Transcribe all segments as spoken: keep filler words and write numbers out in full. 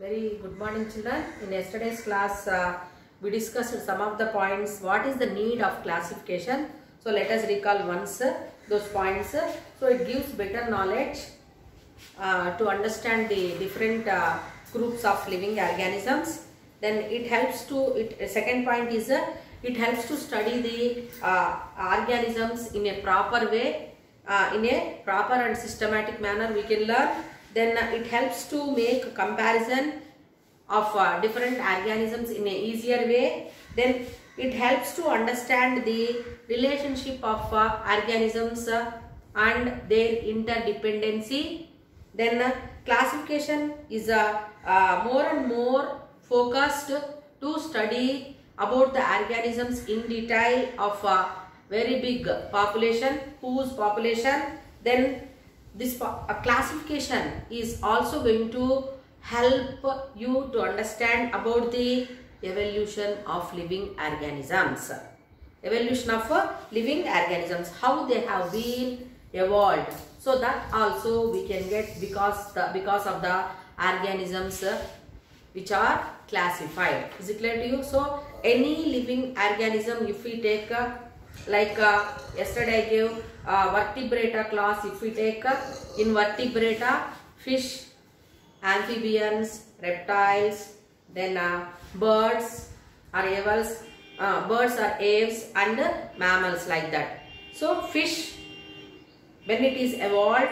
Very good morning, children. In yesterday's class, uh, we discussed some of the points. What is the need of classification? So let us recall once uh, those points. So it gives better knowledge uh, to understand the different uh, groups of living organisms. Then it helps to. It second point is uh, it helps to study the uh, organisms in a proper way, uh, in a proper and systematic manner. We can learn. Then uh, it helps to make a comparison of uh, different organisms in a easier way. Then it helps to understand the relationship of uh, organisms uh, and their interdependency. Then uh, classification is uh, uh, more and more focused to study about the organisms in detail of a very big population, whose population. Then this a classification is also going to help you to understand about the evolution of living organisms. Evolution of uh, living organisms, how they have been evolved. So that also we can get because the because of the organisms uh, which are classified. Is it clear to you? So any living organism, if we take uh, like uh, yesterday I gave uh, vertebrata class. If we take uh, in vertebrata, fish, amphibians, reptiles, then uh, birds or aves, uh, birds or aves and uh, mammals, like that. So fish, when it is evolved,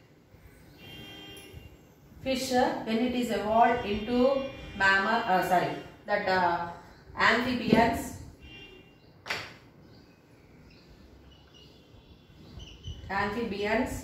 fish uh, when it is evolved into mammal, uh, sorry, that uh, amphibians, amphibians.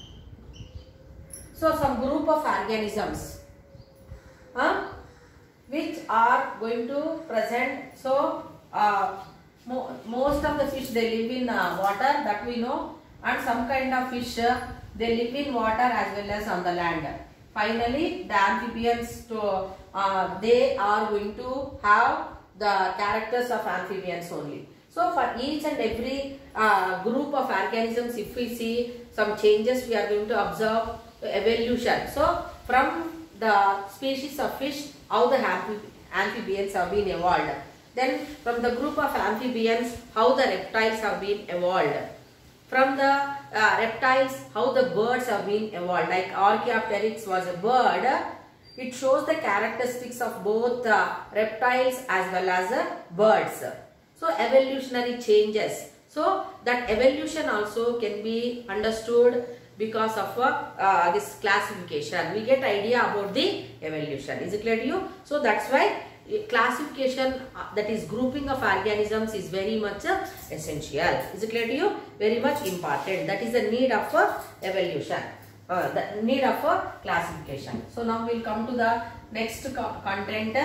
So some group of organisms uh, which are going to present. So uh, mo most of the fish, they live in uh, water, that we know, and some kind of fish uh, they live in water as well as on the land. Finally the amphibians, to uh, they are going to have the characters of amphibians only. So for each and every uh, group of organisms, if we see some changes, we are going to observe evolution. So from the species of fish, how the amphibians have been evolved. Then from the group of amphibians, how the reptiles have been evolved. From the uh, reptiles, how the birds have been evolved. Like Archaeopteryx was a bird. It shows the characteristics of both uh, reptiles as well as uh, birds. So evolutionary changes. So that evolution also can be understood because of uh, uh, this classification. We get idea about the evolution. Is it clear to you? So that's why classification, uh, that is grouping of organisms, is very much uh, essential. Is it clear to you? Very much important. That is the need of uh, evolution. Uh, the need of uh, classification. So now we will come to the next co content.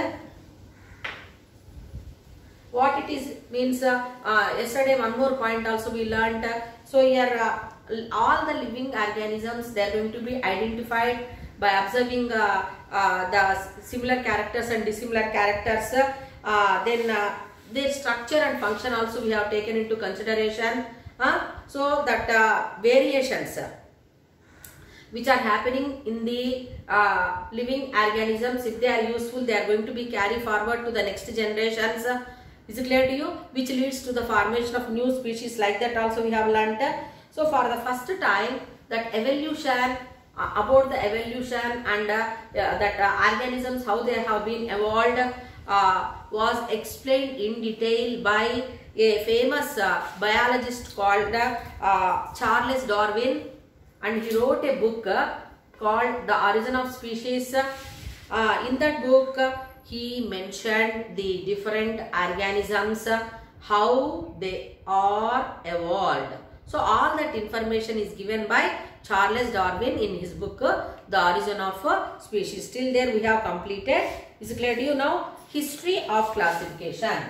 What it is means, uh, uh, yesterday one more point also we learnt. Uh, so here uh, all the living organisms, they are going to be identified by observing uh, uh, the similar characters and dissimilar characters. Uh, then uh, their structure and function also we have taken into consideration. Uh, so that uh, variations uh, which are happening in the uh, living organisms, if they are useful, they are going to be carried forward to the next generations. Uh, Is it clear to you? Which leads to the formation of new species, like that also we have learnt. So for the first time, that evolution, uh, about the evolution and uh, uh, that uh, organisms, how they have been evolved, uh, was explained in detail by a famous uh, biologist called uh, Charles Darwin, and he wrote a book uh, called The Origin of Species. Uh, in that book, uh, he mentioned the different organisms, uh, how they are evolved. So all that information is given by Charles Darwin in his book uh, The Origin of uh, Species. Till there we have completed. Is it clear to you now? History of classification.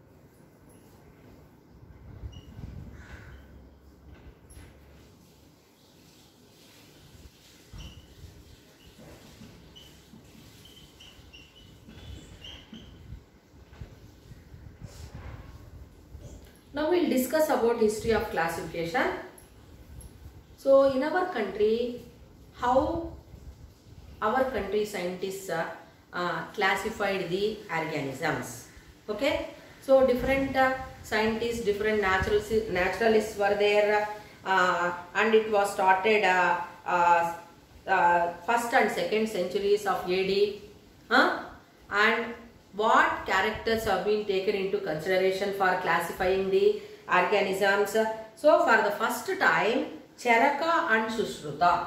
Now we will discuss about history of classification. So in our country, how our country scientists uh, uh, classified the organisms. Okay, so different uh, scientists, different naturalists, naturalists were there, uh, and it was started uh, uh, uh, first and second centuries of A D. Huh? And what characters have been taken into consideration for classifying the organisms? So for the first time, Charaka and Sushruta.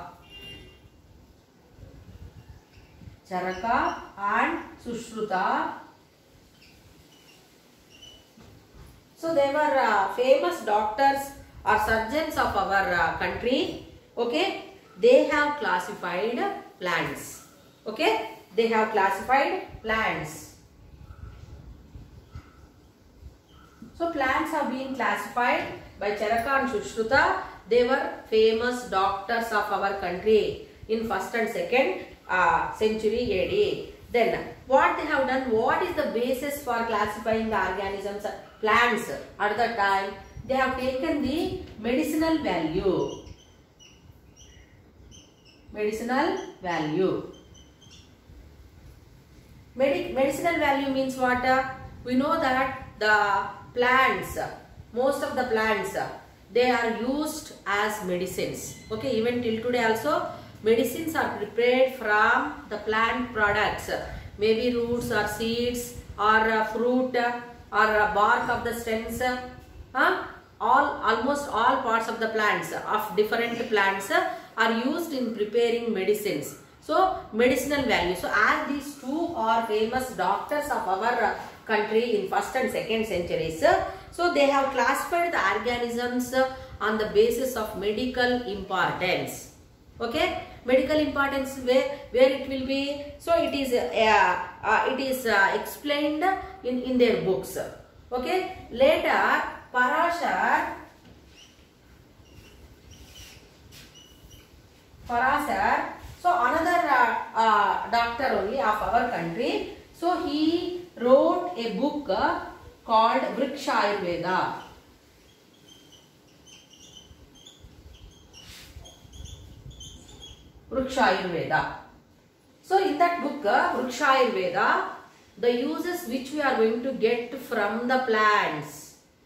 Charaka and Sushruta. So they were uh, famous doctors or surgeons of our uh, country. Okay, they have classified plants. Okay, they have classified plants. So plants have been classified by Charaka and Sushruta. They were famous doctors of our country in first and second uh, century A D. Then what they have done, what is the basis for classifying the organisms, plants at the time? They have taken the medicinal value. Medicinal value. Medi medicinal value means what? We know that the plants, most of the plants, they are used as medicines. Okay, even till today also, medicines are prepared from the plant products, maybe roots or seeds or uh, fruit or uh, bark of the stems. Huh? All, almost all parts of the plants, of different plants, are used in preparing medicines. So, medicinal value. So, as these two are famous doctors of our country in first and second centuries, so they have classified the organisms on the basis of medical importance. Okay, medical importance where where it will be. So, it is uh, uh, it is uh, explained in in their books. Okay, later Parashar, Parashar, so another uh, uh, doctor only of our country. So he wrote a book uh, called Vriksha Ayurveda. Vriksha Ayurveda. So in that book, uh, Vriksha Ayurveda, the uses which we are going to get from the plants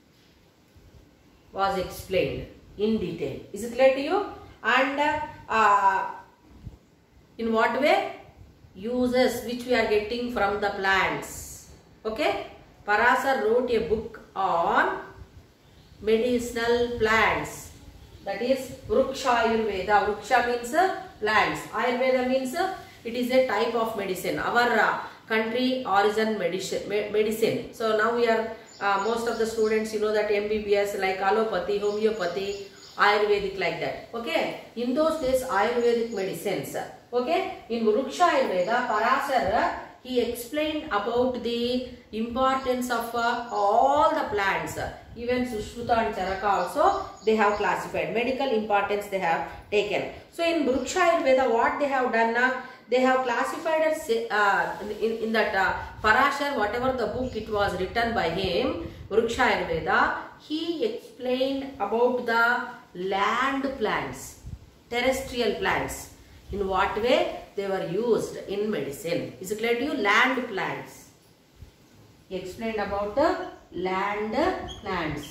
was explained in detail. Is it clear to you? And uh, in what way? Uses which we are getting from the plants. Okay? Parashar wrote a book on medicinal plants. That is Vriksha Ayurveda. Vriksha means uh, plants. Ayurveda means uh, it is a type of medicine. Our uh, country origin medicine. Me medicine. So now we are Uh, most of the students, you know that M B B S, like allopathy, homeopathy, Ayurvedic, like that. Okay, in those days Ayurvedic medicines. Okay, in Vriksha Ayurveda, Parashar, he explained about the importance of uh, all the plants. Even Sushruta and Charaka also, they have classified medical importance, they have taken. So in Vriksha Ayurveda, what they have done now, they have classified as uh, in, in that uh, Parashar, whatever the book it was written by him, Vriksha Ayurveda, he explained about the land plants, terrestrial plants, in what way they were used in medicine. Is it clear to you? Land plants. He explained about the land plants.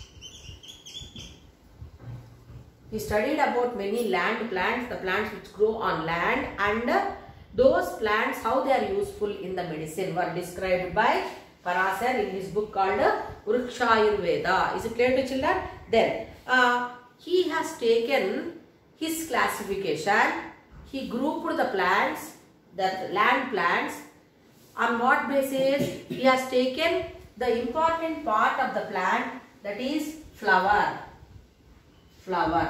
He studied about many land plants, the plants which grow on land, and those plants, how they are useful in the medicine, were described by Parashar in his book called Vriksha Ayurveda. Is it clear to children? Then, uh, he has taken his classification. He grouped the plants, the land plants. On what basis? He has taken the important part of the plant, that is flower. Flower.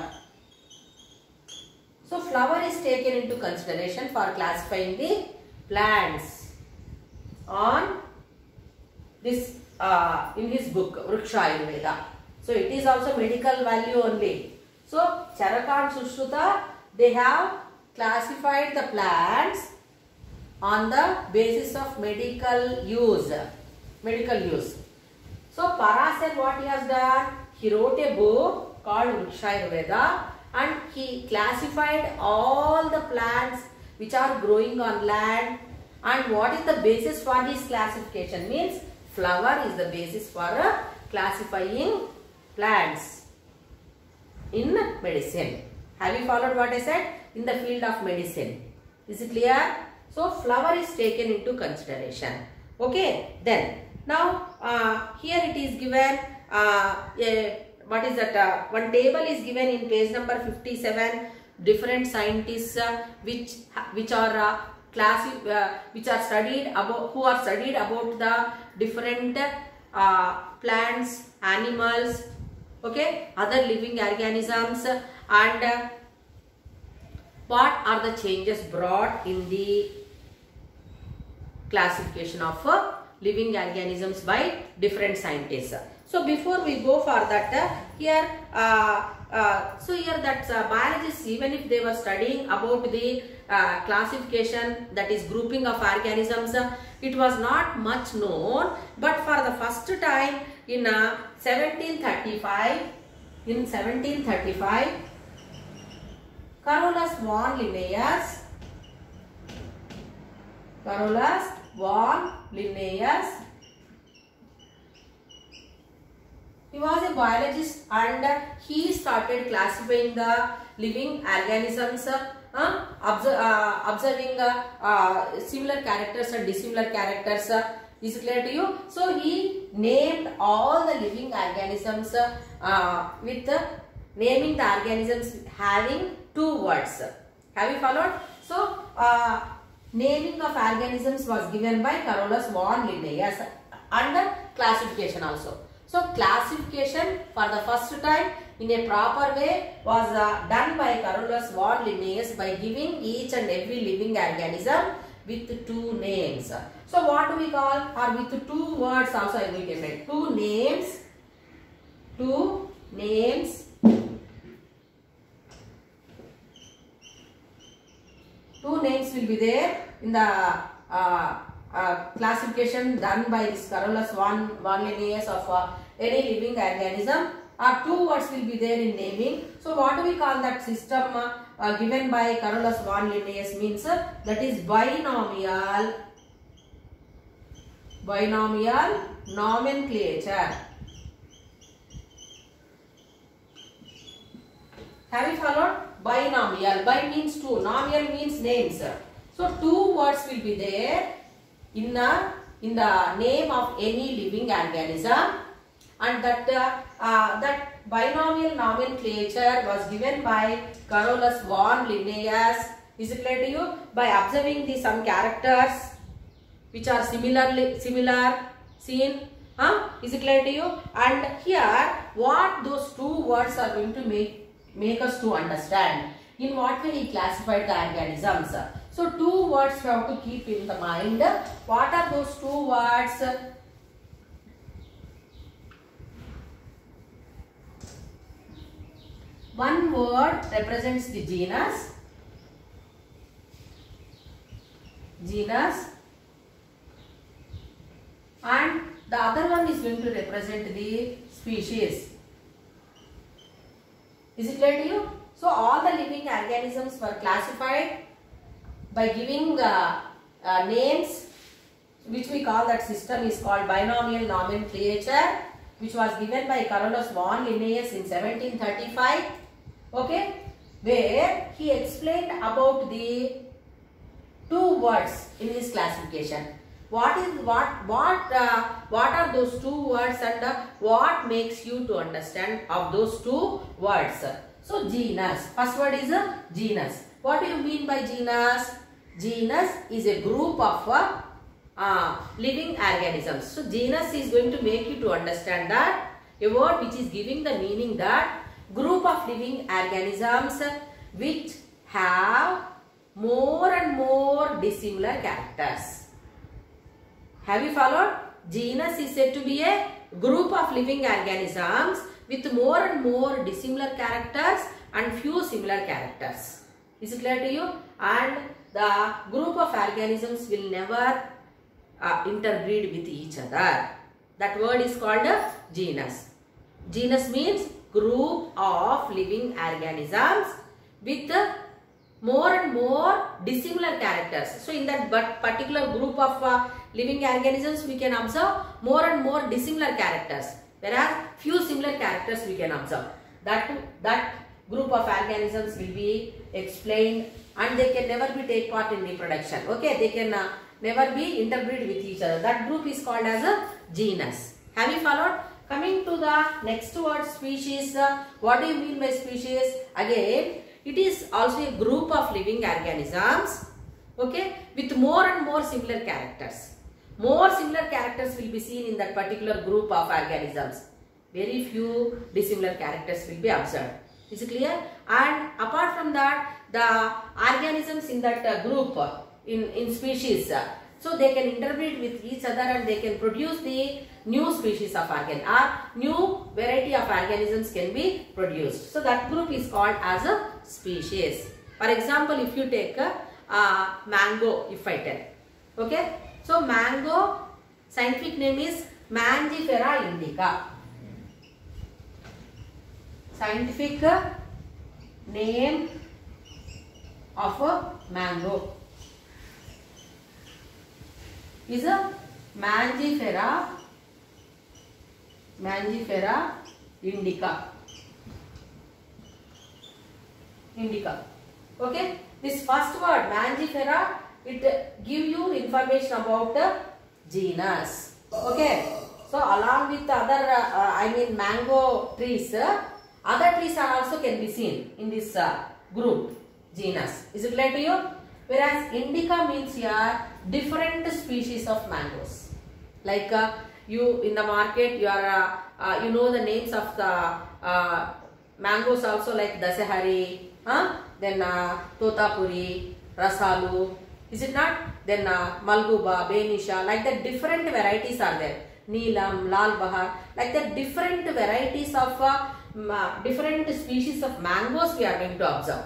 So flower is taken into consideration for classifying the plants on this uh, in his book Vriksha Ayurveda. So it is also medical value only. So Charaka and Sushruta, they have classified the plants on the basis of medical use. Medical use. So Parashar, what he has done? He wrote a book called Vriksha Ayurveda, and he classified all the plants which are growing on land And what is the basis for his classification? Means flower is the basis for uh, classifying plants in medicine. Have you followed what I said? In the field of medicine. Is it clear? So flower is taken into consideration. Okay. Then now uh, here it is given uh, a, what is that? Uh, one table is given in page number fifty-seven. Different scientists uh, which which are uh, class uh, which are studied about who are studied about the different uh, plants, animals, okay, other living organisms, and uh, what are the changes brought in the classification of uh, living organisms by different scientists. So before we go for that, uh, here uh, uh, so here that uh, biologists, even if they were studying about the uh, classification, that is grouping of organisms, uh, it was not much known, but for the first time in uh, seventeen thirty-five, in seventeen thirty-five, Carolus von Linnaeus, Carolus von Linnaeus, he was a biologist and he started classifying the living organisms, uh, observe, uh, observing uh, uh, similar characters and dissimilar characters. Uh, is it clear to you? So he named all the living organisms uh, with uh, naming the organisms having two words. Have you followed? So uh, naming of organisms was given by Carolus von Linnaeus and classification also. So classification for the first time in a proper way was uh, done by Carolus von Linnaeus by giving each and every living organism with two names. So what do we call, or with two words also I will give it. Two names, two names, two names will be there in the uh, uh, classification done by this Carolus von, von Linnaeus of uh, any living organism, or two words will be there in naming. So what do we call that system uh, uh, given by Carolus von Linnaeus? Means uh, that is binomial, binomial nomenclature. Have you followed? Binomial, bi means two, nomial means names. So two words will be there in the, in the name of any living organism, and that uh, uh, that binomial nomenclature was given by Carolus von Linnaeus. Is it clear to you? By observing the some characters which are similarly similar seen. Huh? Is it clear to you? And here what those two words are going to make make us to understand. In what way he classified the organisms. So two words you have to keep in the mind. What are those two words? One word represents the genus, genus, and the other one is going to represent the species. Is it clear to you? So all the living organisms were classified by giving uh, uh, names, which we call that system is called binomial nomenclature, which was given by Carolus von Linnaeus in seventeen thirty-five. Okay, where he explained about the two words in his classification. What is what what uh, what are those two words, and uh, what makes you to understand of those two words? So genus, first word is a genus. What do you mean by genus? Genus is a group of uh, uh, living organisms. So genus is going to make you to understand that a word which is giving the meaning that group of living organisms which have more and more dissimilar characters. Have you followed? Genus is said to be a group of living organisms with more and more dissimilar characters and few similar characters. Is it clear to you? And the group of organisms will never uh, interbreed with each other. That word is called a genus. Genus means group of living organisms with more and more dissimilar characters. So in that but particular group of uh, living organisms, we can observe more and more dissimilar characters, whereas few similar characters we can observe. That that group of organisms will be explained, and they can never be take part in reproduction. Okay, they can uh, never be interbreed with each other. That group is called as a genus. Have you followed? Coming to the next word, species. Uh, what do you mean by species? Again, it is also a group of living organisms, okay, with more and more similar characters. More similar characters will be seen in that particular group of organisms. Very few dissimilar characters will be observed. Is it clear? And apart from that, the organisms in that uh, group, uh, in, in species, uh, so they can interbreed with each other and they can produce the new species of organ or new variety of organisms can be produced. So that group is called as a species. For example, if you take a uh, mango, if I tell, okay, so mango scientific name is Mangifera indica. Scientific name of a mango is a Mangifera Mangifera indica. Indica. Okay. This first word Mangifera, it give you information about the genus. Okay. So along with other, uh, I mean mango trees, uh, other trees are also can be seen in this uh, group genus. Is it clear to you? Whereas indica means here different species of mangoes. Like uh, you in the market, you are uh, uh, you know the names of the uh, mangoes also, like Dasahari, huh? Then uh, Totapuri, Rasalu. Is it not? Then uh, Malguba, Benisha, like that different varieties are there. Neelam, Lal Bahar, like that different varieties of uh, different species of mangoes we are going to observe.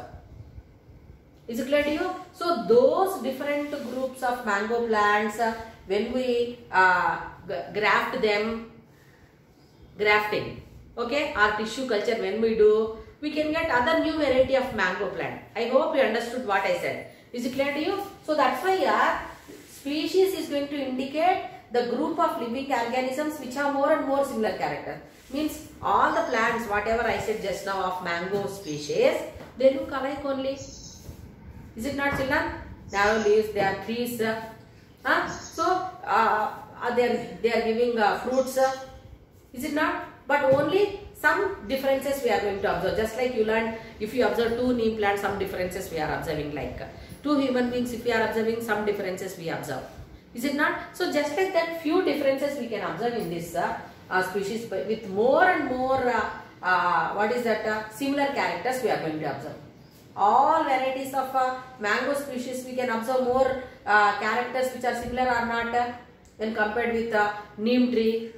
Is it clear to you? So those different groups of mango plants, uh, when we uh, graft them, grafting, okay, or tissue culture when we do, we can get other new variety of mango plant. I hope you understood what I said. Is it clear to you? So that's why here species is going to indicate the group of living organisms which have more and more similar character. Means all the plants, whatever I said just now of mango species, they look alike only. Is it not, children? Narrow leaves, they are trees. Uh, huh? So uh, they are they are giving uh, fruits. Uh, is it not? But only some differences we are going to observe. Just like you learned, if you observe two neem plants, some differences we are observing. Like uh, two human beings, if we are observing, some differences we observe. Is it not? So just like that, few differences we can observe in this uh, uh, species, but with more and more uh, uh, what is that uh, similar characters we are going to observe. All varieties of uh, mango species we can observe more uh, characters which are similar or not uh, when compared with uh, neem tree,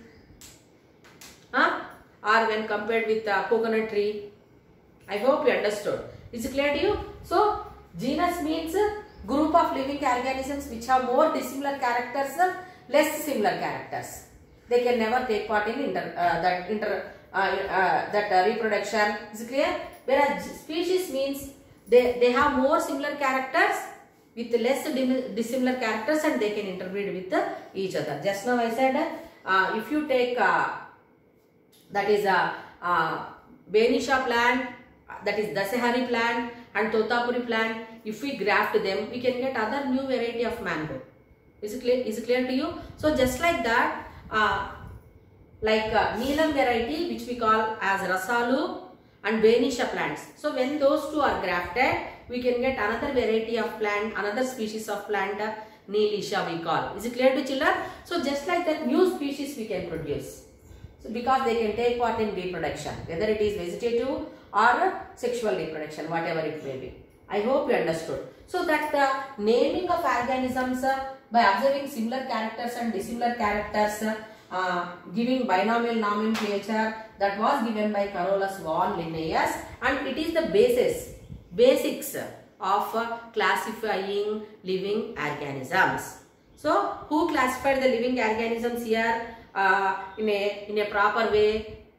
huh? Or when compared with uh, coconut tree. I hope you understood. Is it clear to you? So genus means uh, group of living organisms which have more dissimilar characters, uh, less similar characters. They can never take part in inter, uh, that inter uh, uh, that uh, reproduction. Is it clear? Whereas species means They, they have more similar characters with less dissimilar characters and they can interbreed with uh, each other. Just now I said uh, if you take uh, that is a uh, uh, Benisha plant, that is Dasahari plant and Totapuri plant, if we graft them, we can get other new variety of mango. Is it clear, is it clear to you? So just like that, uh, like uh, Neelam variety which we call as Rasalu and Benisha plants. So when those two are grafted, we can get another variety of plant, another species of plant, uh, Neelisha we call. Is it clear to children? So just like that, new species we can produce. So because they can take part in reproduction, whether it is vegetative or uh, sexual reproduction, whatever it may be. I hope you understood. So that the naming of organisms uh, by observing similar characters and dissimilar characters, uh, Uh, giving binomial nomenclature, that was given by Carolus von Linnaeus, and it is the basis, basics of uh, classifying living organisms. So, who classified the living organisms here uh, in a in a proper way?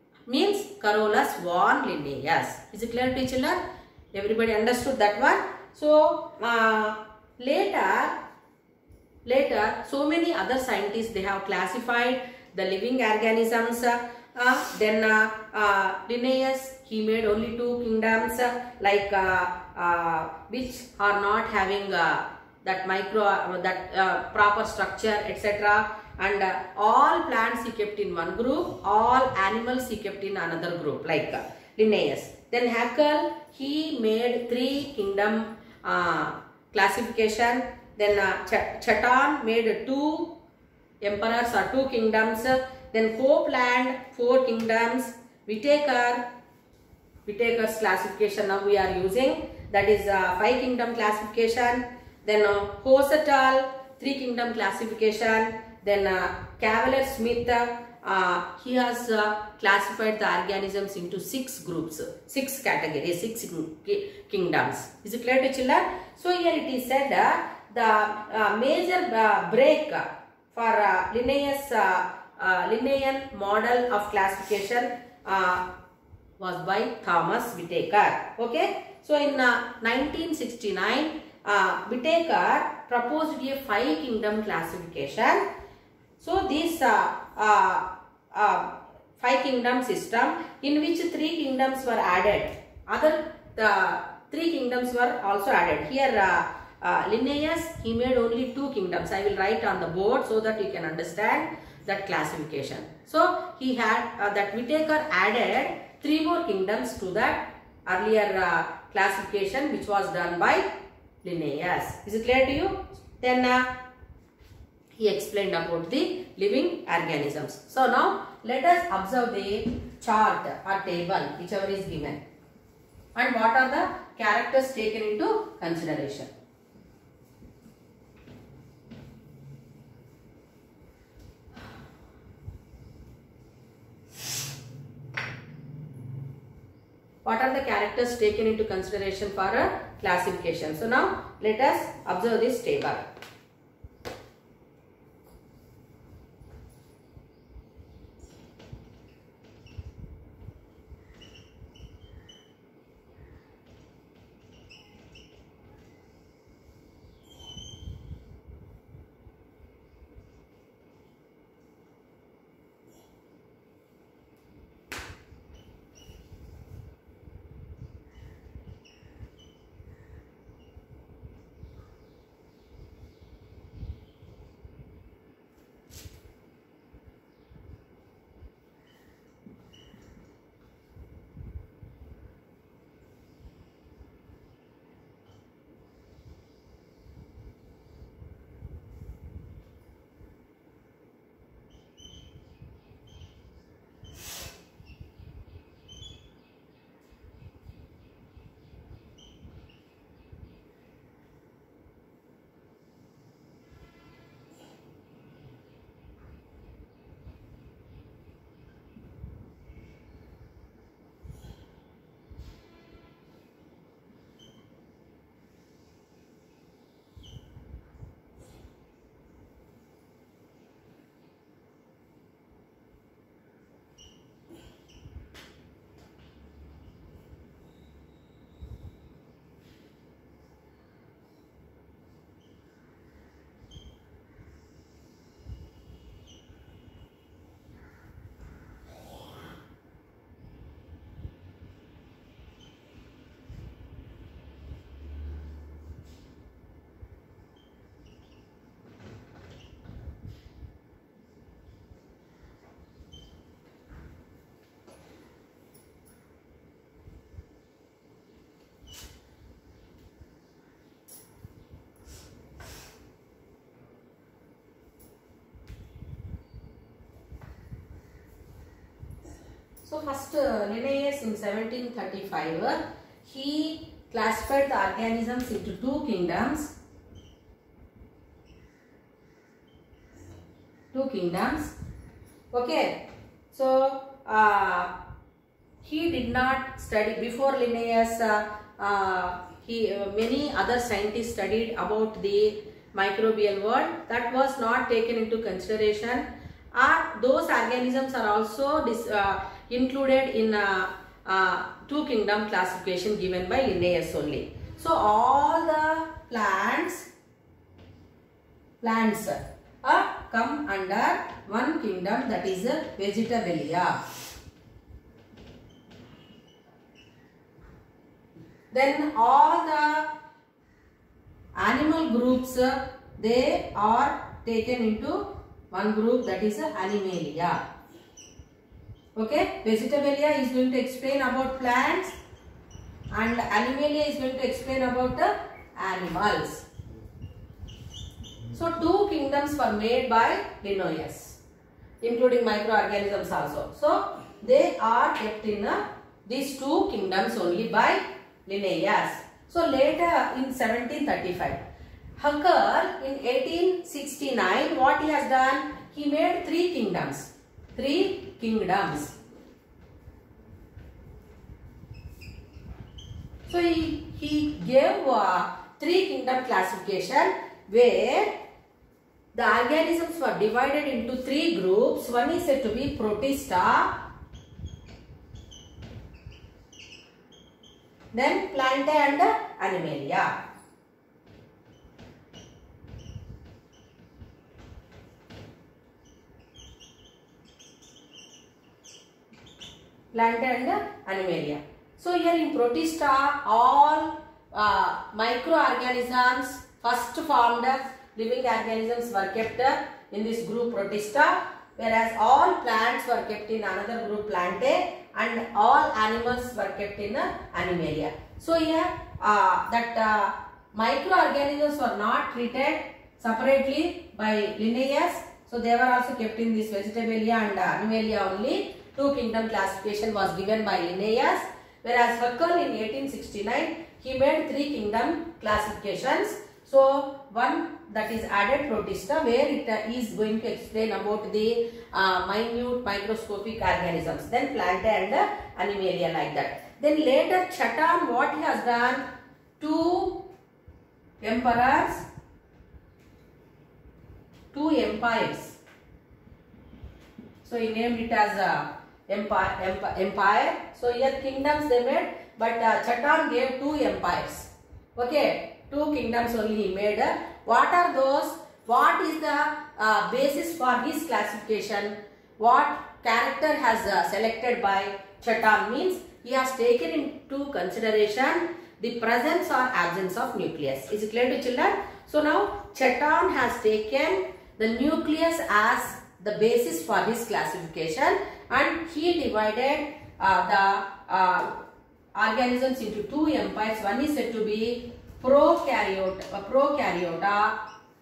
Means Carolus von Linnaeus. Is it clear to children? Everybody understood that one? So uh, later, later, so many other scientists, they have classified the living organisms. Uh, uh, then uh, uh, Linnaeus, he made only two kingdoms, uh, like uh, uh, which are not having uh, that micro, uh, that uh, proper structure, et cetera. And uh, all plants he kept in one group, all animals he kept in another group, like uh, Linnaeus. Then Haeckel, he made three kingdom uh, classification. Then uh, Ch Chatham made two emperors or two kingdoms. Then Copeland, four kingdoms. Whitaker, Whitaker's classification now we are using, that is uh, five kingdom classification. Then uh, Hosetal, three kingdom classification. Then uh, Cavalier Smith, uh, he has uh, classified the organisms into six groups, six categories, six kingdoms. Is it clear to children? So here it is said uh, the uh, major uh, break for uh, Linnaeus, uh, uh, Linnaean model of classification uh, was by Thomas Whitaker. Okay. So in uh, nineteen sixty-nine, uh, Whitaker proposed a five kingdom classification. So this uh, uh, uh, five kingdom system, in which three kingdoms were added. Other the three kingdoms were also added. Here uh, uh, Linnaeus, he made only two kingdoms. I will write on the board so that you can understand that classification. So he had uh, that Whitaker added three more kingdoms to that earlier uh, classification which was done by Linnaeus. Is it clear to you? Then uh, he explained about the living organisms. So now let us observe the chart or table whichever is given, and what are the characters taken into consideration. What are the characters taken into consideration for a classification? So now let us observe this table. So first uh, Linnaeus in seventeen thirty-five, uh, he classified the organisms into two kingdoms. Two kingdoms. Okay. So uh, he did not study before Linnaeus. Uh, uh, he uh, many other scientists studied about the microbial world. That was not taken into consideration. Uh, those organisms are also dis, uh, included in uh, uh, two kingdom classification given by Linnaeus only. So all the plants, plants uh, come under one kingdom, that is uh, Vegetabelia. Then all the animal groups, uh, they are taken into one group, that is uh, Animalia. Okay, Vegetabelia is going to explain about plants and Animalia is going to explain about the animals. So two kingdoms were made by Linnaeus, including microorganisms also. So they are kept in uh, these two kingdoms only by Linnaeus. So later in seventeen thirty-five, Haeckel in eighteen sixty-nine, what he has done? He made three kingdoms. Three kingdoms. So he, he gave a three kingdom classification where the organisms were divided into three groups. One is said to be Protista, then Plantae and Animalia. Plantae and Animalia. So here in Protista, all uh, microorganisms first formed living organisms were kept in this group Protista, whereas all plants were kept in another group Plantae and all animals were kept in Animalia. So here uh, that uh, microorganisms were not treated separately by Linnaeus, so they were also kept in this Vegetabelia and Animalia only. Two kingdom classification was given by Linnaeus, whereas Haeckel in eighteen sixty-nine he made three kingdom classifications. So one that is added Protista, where it uh, is going to explain about the uh, minute microscopic organisms. Then Plantae and uh, Animalia, like that. Then later Chatham, what he has done? Two emperors, two empires. So he named it as a empire. Empire. empire. So here kingdoms they made, but uh, Chatham gave two empires. Okay. Two kingdoms only he made. What are those? What is the uh, basis for his classification? What character has uh, selected by Chatham means he has taken into consideration the presence or absence of nucleus. Is it clear to children? So now Chatham has taken the nucleus as the basis for his classification, and he divided uh, the uh, organisms into two empires. One is said to be Prokaryote, uh, prokaryota,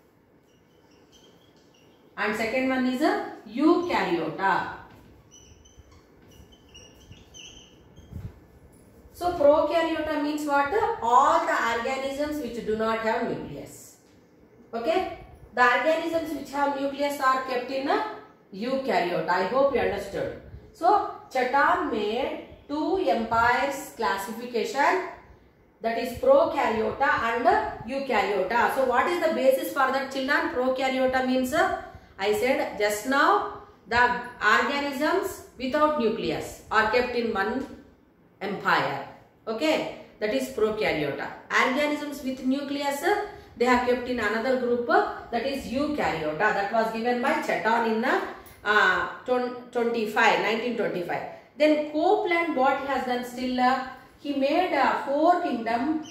and second one is a eukaryota. So prokaryota means what? All the organisms which do not have nucleus. Okay, the organisms which have nucleus are kept in a eukaryota. I hope you understood. So Chatham made two empires classification, that is prokaryota and eukaryota. So what is the basis for that, children? Prokaryota means, uh, I said just now, the organisms without nucleus are kept in one empire. Okay, that is prokaryota. Organisms with nucleus, uh, they are kept in another group, uh, that is eukaryota. That was given by Chatham in uh, twenty-five, nineteen twenty-five. Then Copeland, what he has done still, uh, he made a four kingdom,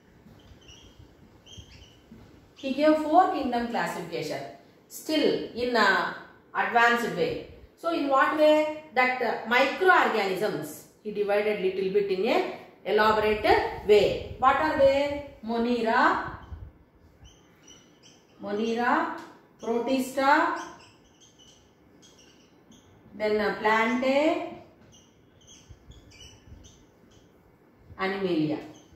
he gave four kingdom classification, still in a advanced way. So in what way? That uh, microorganisms, he divided little bit in a elaborate way. What are they? Monera, Monera, Protista, then uh, Plantae, Animalia.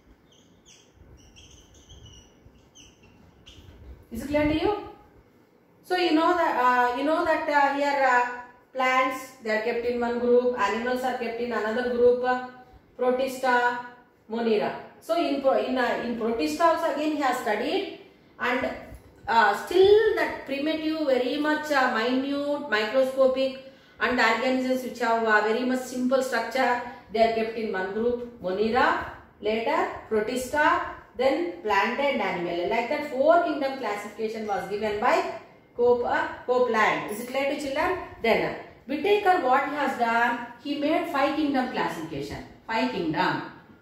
Is it clear to you? So you know that uh, you know that uh, here uh, plants they are kept in one group, animals are kept in another group, uh, Protista, Monera. So in pro, in uh, in Protista also again he has studied, and uh, still that primitive, very much uh, minute, microscopic, and organisms which have uh, very much simple structure, they are kept in one group, Monera. Later Protista, then plantae and animalia. Like that four kingdom classification was given by Cope, uh, Copeland. Is it clear to children? Then uh, Whittaker, what he has done, he made five kingdom classification. Five kingdom.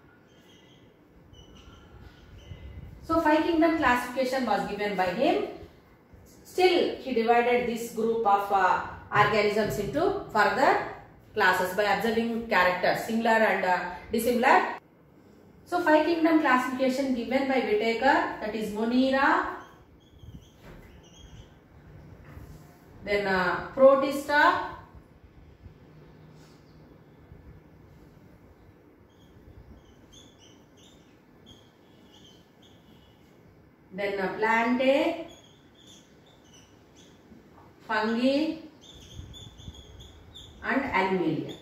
So five kingdom classification was given by him. Still he divided this group of uh, organisms into further classes by observing characters similar and uh, dissimilar. So five kingdom classification given by Whittaker, that is Monera, then uh, Protista, then uh, Plantae, Fungi and Animalia.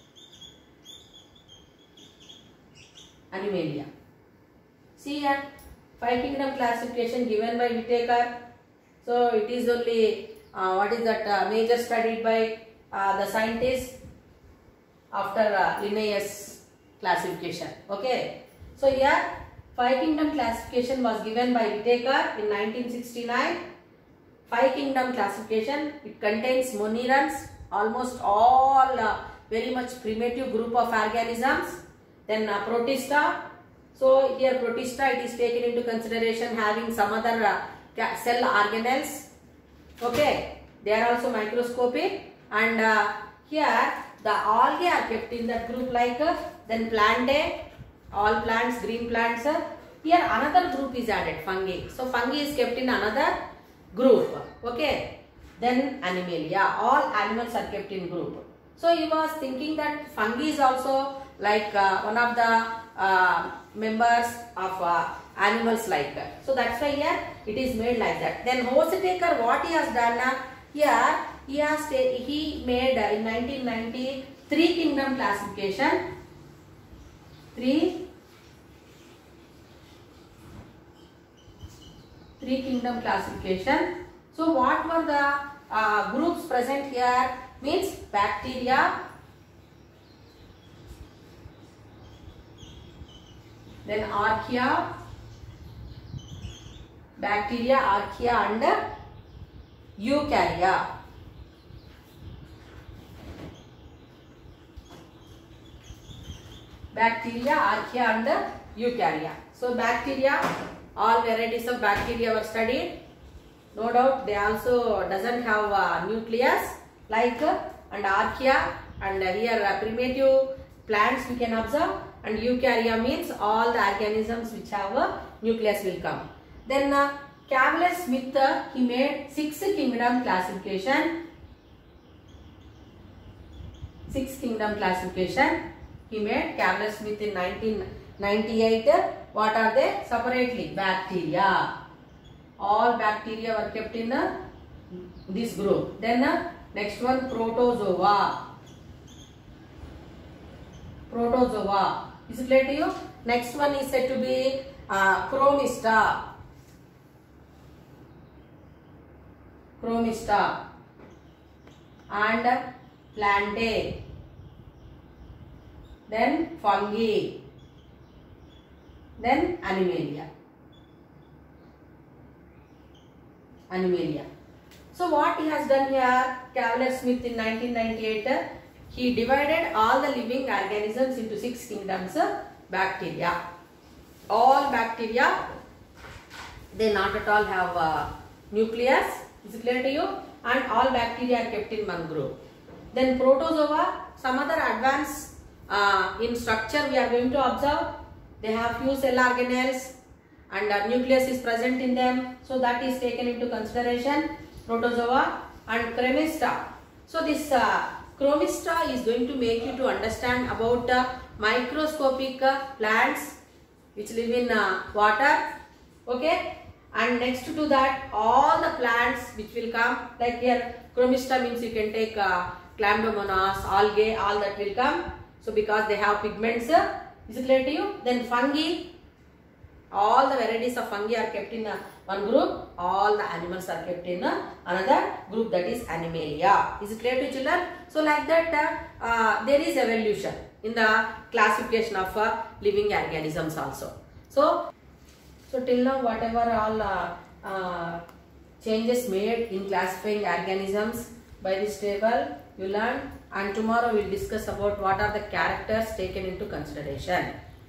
Animalia. See here, five kingdom classification given by Whittaker. So it is only uh, what is that uh, major studied by uh, the scientists after uh, Linnaeus classification. Okay. So here five kingdom classification was given by Whittaker in nineteen sixty-nine. Five kingdom classification, it contains monerans, almost all uh, very much primitive group of organisms. Then uh, Protista. So here Protista, it is taken into consideration having some other uh, cell organelles. Okay, they are also microscopic, and uh, here the algae are kept in that group, like uh, then Plantae, all plants, green plants. Uh, here another group is added, fungi. So fungi is kept in another group. Okay, then Animalia, all animals are kept in group. So he was thinking that fungi is also like uh, one of the uh, members of uh, animals like that. So that's why here it is made like that. Then Whittaker, what he has done uh, here, he has he made uh, in nineteen ninety three kingdom classification. Three three kingdom classification. So what were the uh, groups present here? Means bacteria, then archaea, bacteria, archaea and eukarya. Bacteria, archaea and eukarya. So bacteria, all varieties of bacteria were studied. No doubt they also doesn't have a nucleus like uh, and archaea, and uh, here uh, primitive plants we can observe, and eukarya means all the organisms which have a nucleus will come. Then uh, Cavalier-Smith, uh, he made six kingdom classification. Six kingdom classification he made, Cavalier-Smith in nineteen ninety-eight. What are they? Separately, bacteria. All bacteria were kept in uh, this group. Then uh, next one, protozoa. Protozoa. Is it clear to you? Next one is said to be uh, Chromista. Chromista. And uh, Plantae. Then fungi. Then Animalia. Animalia. So what he has done here, Cavalier-Smith in nineteen ninety-eight, he divided all the living organisms into six kingdoms. Bacteria. All bacteria, they not at all have a nucleus. Is it clear to you? And all bacteria are kept in one group. Then protozoa, some other advance uh, in structure we are going to observe. They have few cell organelles and a nucleus is present in them. So that is taken into consideration. Protozoa and Chromista. So this uh, Chromista is going to make you to understand about uh, microscopic uh, plants which live in uh, water. Okay. And next to that, all the plants which will come, like here Chromista means you can take uh, Chlamydomonas, algae, all that will come. So because they have pigments, uh, is it clear to you? Then fungi, all the varieties of fungi are kept in uh, one group, all the animals are kept in uh, another group, that is Animalia. Is it clear to children? So like that uh, uh, there is evolution in the classification of uh, living organisms also. So So till now whatever all uh, uh, changes made in classifying organisms by this table you learn, and tomorrow we will discuss about what are the characters taken into consideration.